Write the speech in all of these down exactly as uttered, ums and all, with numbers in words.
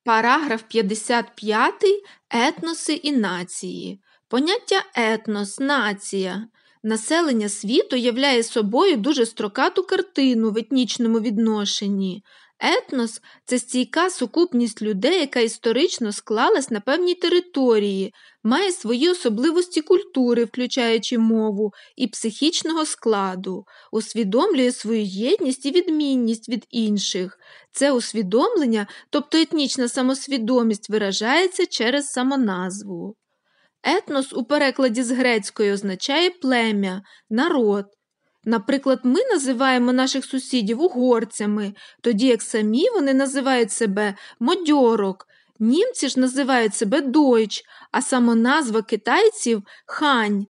Параграф п'ятдесят п'ять. Етноси і нації. Поняття етнос, нація. Населення світу являє собою дуже строкату картину в етнічному відношенні. Етнос – це стійка сукупність людей, яка історично склалась на певній території, має свої особливості культури, включаючи мову, і психічного складу, усвідомлює свою єдність і відмінність від інших. Це усвідомлення, тобто етнічна самосвідомість, виражається через самоназву. Етнос у перекладі з грецької означає плем'я, народ. Наприклад, ми називаємо наших сусідів угорцями, тоді як самі вони називають себе модьорок, німці ж називають себе дойч, а самоназва китайців – хань.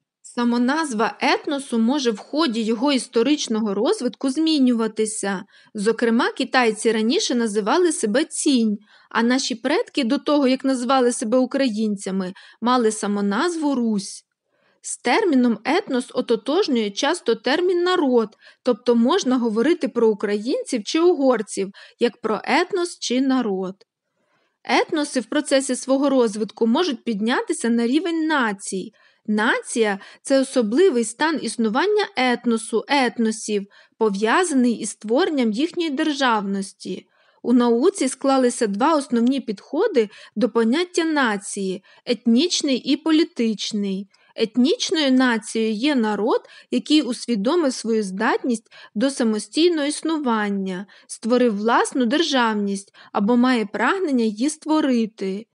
Самоназва етносу може в ході його історичного розвитку змінюватися. Зокрема, китайці раніше називали себе цінь, а наші предки до того, як назвали себе українцями, мали самоназву Русь. З терміном етнос ототожнює часто термін народ, тобто можна говорити про українців чи угорців, як про етнос чи народ. Етноси в процесі свого розвитку можуть піднятися на рівень націй. Нація – це особливий стан існування етносу, етносів, пов'язаний із створенням їхньої державності. У науці склалися два основні підходи до поняття нації – етнічний і політичний. Етнічною нацією є народ, який усвідомив свою здатність до самостійного існування, створив власну державність або має прагнення її створити.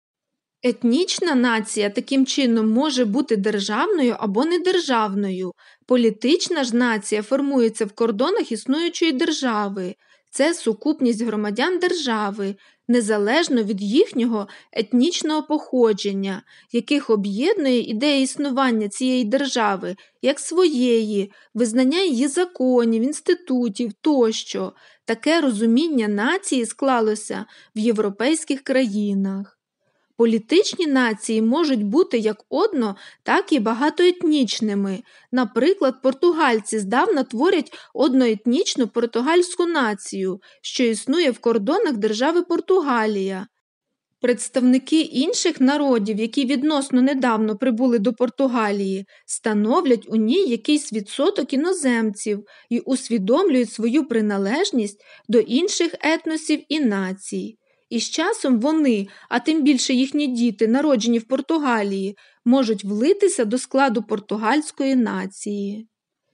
Етнічна нація таким чином може бути державною або недержавною. Політична ж нація формується в кордонах існуючої держави. Це сукупність громадян держави, незалежно від їхнього етнічного походження, яких об'єднує ідея існування цієї держави як своєї, визнання її законів, інститутів тощо. Таке розуміння нації склалося в європейських країнах. Політичні нації можуть бути як одно, так і багатоетнічними. Наприклад, португальці здавна творять одноетнічну португальську націю, що існує в кордонах держави Португалія. Представники інших народів, які відносно недавно прибули до Португалії, становлять у ній якийсь відсоток іноземців і усвідомлюють свою приналежність до інших етносів і націй. І з часом вони, а тим більше їхні діти, народжені в Португалії, можуть влитися до складу португальської нації.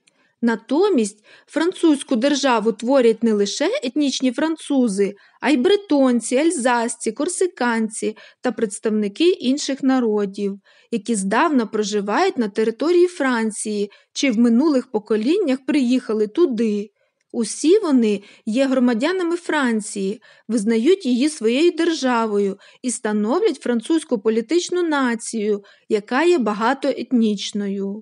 Натомість французьку державу творять не лише етнічні французи, а й бретонці, альзасці, корсиканці та представники інших народів, які здавна проживають на території Франції чи в минулих поколіннях приїхали туди. Усі вони є громадянами Франції, визнають її своєю державою і становлять французьку політичну націю, яка є багатоетнічною.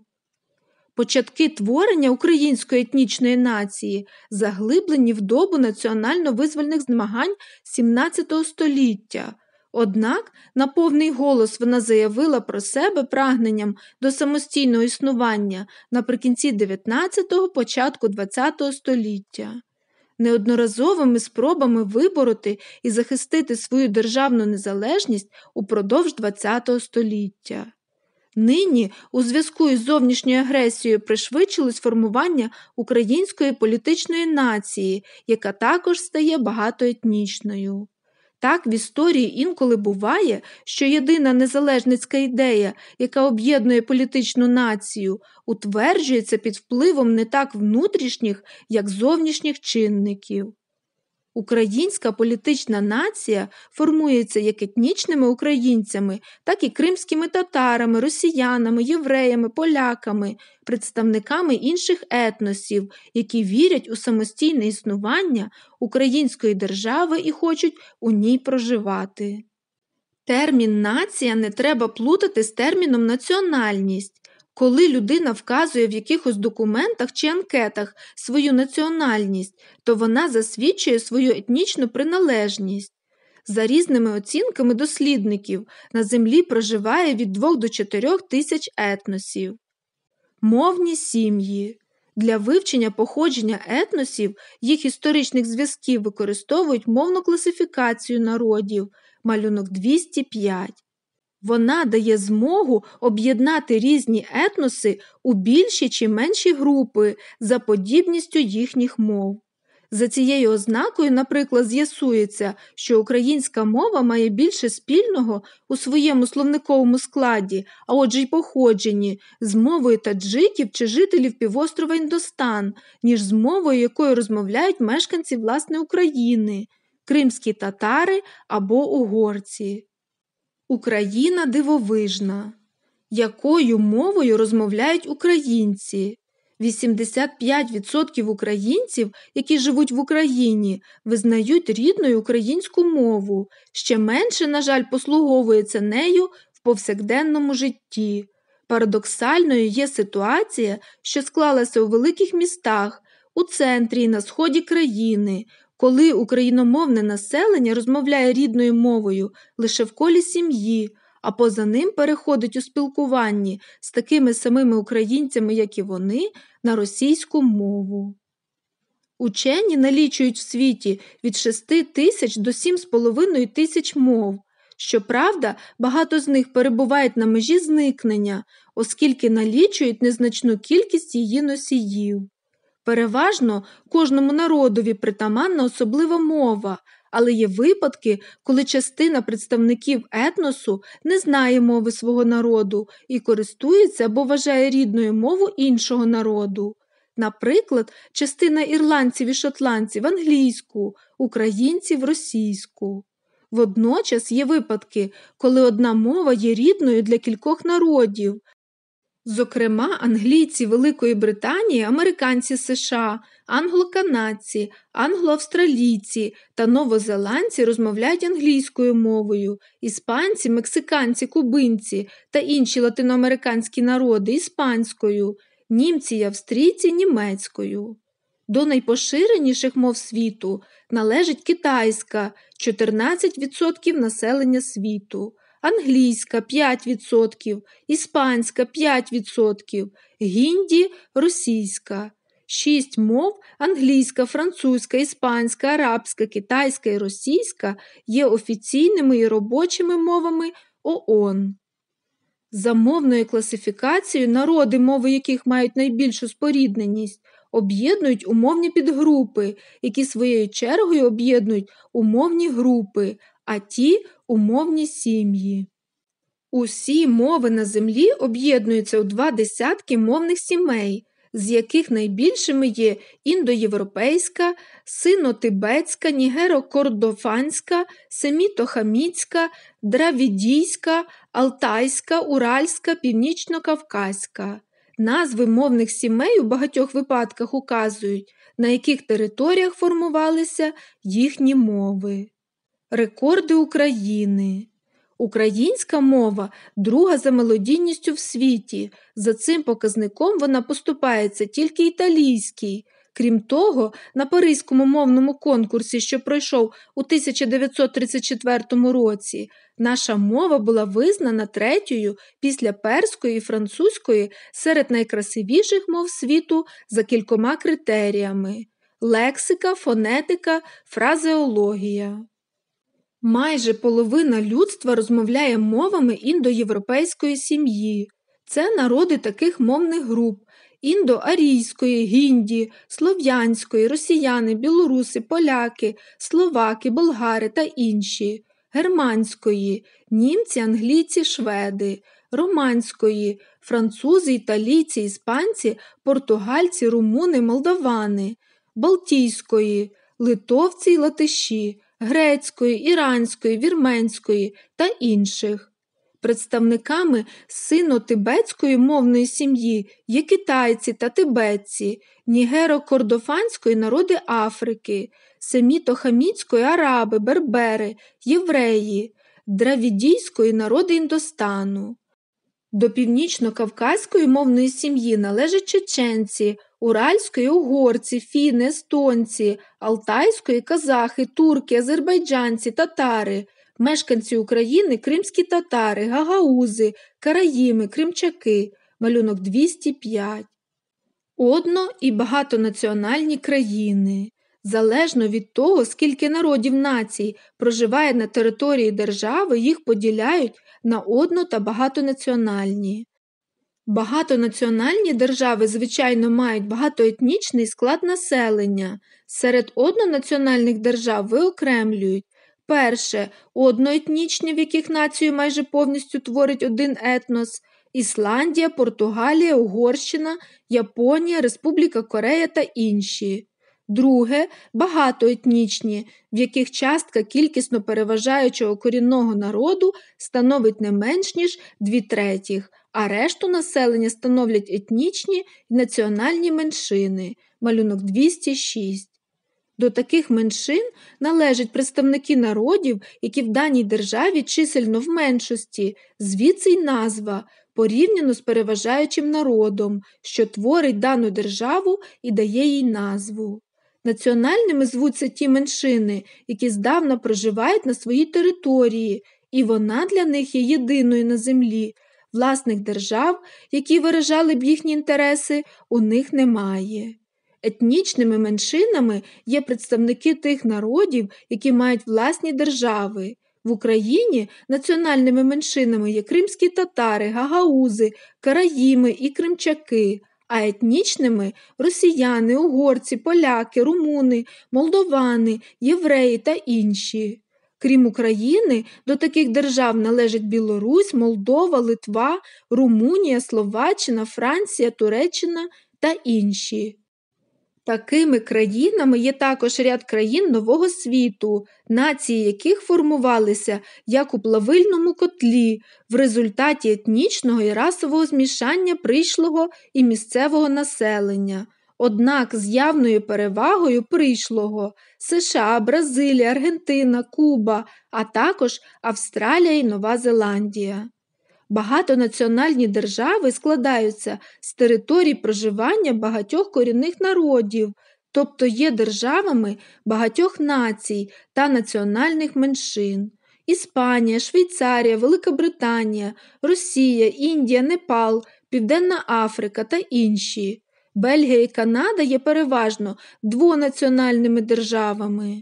Початки творення української етнічної нації заглиблені в добу національно-визвольних змагань сімнадцятого століття. Однак на повний голос вона заявила про себе прагненням до самостійного існування наприкінці дев'ятнадцятого – початку двадцятого століття. Неодноразовими спробами вибороти і захистити свою державну незалежність упродовж двадцятого століття. Нині у зв'язку із зовнішньою агресією пришвидшилось формування української політичної нації, яка також стає багатоетнічною. Так в історії інколи буває, що єдина незалежницька ідея, яка об'єднує політичну націю, утверджується під впливом не так внутрішніх, як зовнішніх чинників. Українська політична нація формується як етнічними українцями, так і кримськими татарами, росіянами, євреями, поляками, представниками інших етносів, які вірять у самостійне існування української держави і хочуть у ній проживати. Термін «нація» не треба плутати з терміном «національність». Коли людина вказує в якихось документах чи анкетах свою національність, то вона засвідчує свою етнічну приналежність. За різними оцінками дослідників, на землі проживає від двох до чотирьох тисяч етносів. Мовні сім'ї. Для вивчення походження етносів, їх історичних зв'язків використовують мовну класифікацію народів, малюнок двісті п'ять. Вона дає змогу об'єднати різні етноси у більші чи менші групи за подібністю їхніх мов. За цією ознакою, наприклад, з'ясується, що українська мова має більше спільного у своєму словниковому складі, а отже й походженні, з мовою таджиків чи жителів півострова Індостан, ніж з мовою, якою розмовляють мешканці власне України – кримські татари або угорці. Україна дивовижна. Якою мовою розмовляють українці? вісімдесят п'ять відсотків українців, які живуть в Україні, визнають рідною українську мову, ще менше, на жаль, послуговується нею в повсякденному житті. Парадоксальною є ситуація, що склалася у великих містах, у центрі і на сході країни, коли україномовне населення розмовляє рідною мовою лише в колі сім'ї, а поза ним переходить у спілкуванні з такими самими українцями, як і вони, на російську мову. Учені налічують в світі від шести тисяч до семи з половиною тисяч мов. Щоправда, багато з них перебувають на межі зникнення, оскільки налічують незначну кількість її носіїв. Переважно кожному народові притаманна особлива мова, але є випадки, коли частина представників етносу не знає мови свого народу і користується або вважає рідною мову іншого народу. Наприклад, частина ірландців і шотландців – англійську, українців – російську. Водночас є випадки, коли одна мова є рідною для кількох народів. Зокрема, англійці Великої Британії, американці США, англо-канадці, англо-австралійці та новозеландці розмовляють англійською мовою, іспанці, мексиканці, кубинці та інші латиноамериканські народи – іспанською, німці і австрійці – німецькою. До найпоширеніших мов світу належить китайська – чотирнадцять відсотків населення світу, англійська – п'ять відсотків, іспанська – п'ять відсотків, гінді – російська. Шість мов – англійська, французька, іспанська, арабська, китайська і російська – є офіційними і робочими мовами ООН. За мовною класифікацією народи, мови яких мають найбільшу спорідненість, об'єднують умовні підгрупи, які своєю чергою об'єднують умовні групи, а ті – умовні сім'ї. Усі мови на землі об'єднуються у два десятки мовних сімей, з яких найбільшими є індоєвропейська, сино-тибетська, нігеро-кордофанська, семіто-хамітська, дравідійська, алтайська, уральська, північно-кавказька. Назви мовних сімей у багатьох випадках указують, на яких територіях формувалися їхні мови. Рекорди України. Українська мова – друга за мелодійністю в світі. За цим показником вона поступається тільки італійській. Крім того, на Паризькому мовному конкурсі, що пройшов у тисяча дев'ятсот тридцять четвертому році, наша мова була визнана третьою після перської і французької серед найкрасивіших мов світу за кількома критеріями – лексика, фонетика, фразеологія. Майже половина людства розмовляє мовами індоєвропейської сім'ї. Це народи таких мовних груп – індоарійської, гінді, слов'янської, росіяни, білоруси, поляки, словаки, болгари та інші, германської, німці, англійці, шведи, романської, французи, італійці, іспанці, португальці, румуни, молдавани, балтійської, литовці й латиші, грецької, іранської, вірменської та інших. Представниками сино-тибетської мовної сім'ї є китайці та тибетці, нігеро-кордофанської народи Африки, семіто-хамітської араби, бербери, євреї, дравідійської народи Індостану. До північно-кавказької мовної сім'ї належать чеченці, уральської – угорці, фіни, естонці, алтайської – казахи, турки, азербайджанці, татари, мешканці України – кримські татари, гагаузи, караїми, кримчаки, малюнок двісті п'ять. Одно- і багатонаціональні країни. Залежно від того, скільки народів націй проживає на території держави, їх поділяють на одно- та багатонаціональні. Багатонаціональні держави, звичайно, мають багатоетнічний склад населення. Серед однонаціональних держав виокремлюють: перше – одноетнічні, в яких націю майже повністю творить один етнос – Ісландія, Португалія, Угорщина, Японія, Республіка Корея та інші. Друге – багатоетнічні, в яких частка кількісно переважаючого корінного народу становить не менш ніж дві третіх, а решту населення становлять етнічні і національні меншини. Малюнок двісті шість. До таких меншин належать представники народів, які в даній державі чисельно в меншості, звідси й назва, порівняно з переважаючим народом, що творить дану державу і дає їй назву. Національними звуться ті меншини, які здавна проживають на своїй території, і вона для них є єдиною на землі. Власних держав, які виражали б їхні інтереси, у них немає. Етнічними меншинами є представники тих народів, які мають власні держави. В Україні національними меншинами є кримські татари, гагаузи, караїми і кримчаки, а етнічними – росіяни, угорці, поляки, румуни, молдовани, євреї та інші. Крім України, до таких держав належать Білорусь, Молдова, Литва, Румунія, Словаччина, Франція, Туреччина та інші. Такими країнами є також ряд країн Нового світу, нації яких формувалися як у плавильному котлі в результаті етнічного і расового змішання прийшлого і місцевого населення. Однак з явною перевагою прийшлого – США, Бразилія, Аргентина, Куба, а також Австралія і Нова Зеландія. Багатонаціональні держави складаються з територій проживання багатьох корінних народів, тобто є державами багатьох націй та національних меншин. Іспанія, Швейцарія, Велика Британія, Росія, Індія, Непал, Південна Африка та інші. Бельгія і Канада є переважно двонаціональними державами.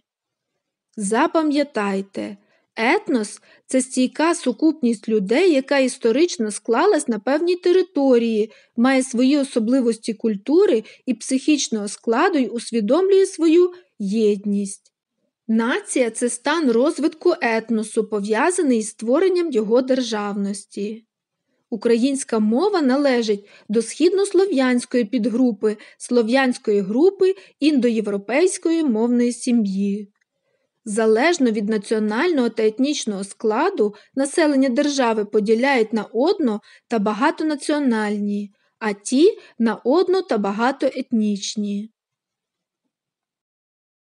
Запам'ятайте, етнос – це стійка сукупність людей, яка історично склалась на певній території, має свої особливості культури і психічного складу й усвідомлює свою єдність. Нація – це стан розвитку етносу, пов'язаний із створенням його державності. Українська мова належить до східнослов'янської підгрупи слов'янської групи індоєвропейської мовної сім'ї. Залежно від національного та етнічного складу населення держави поділяють на одно- та багатонаціональні, а ті – на одно- та багатоетнічні.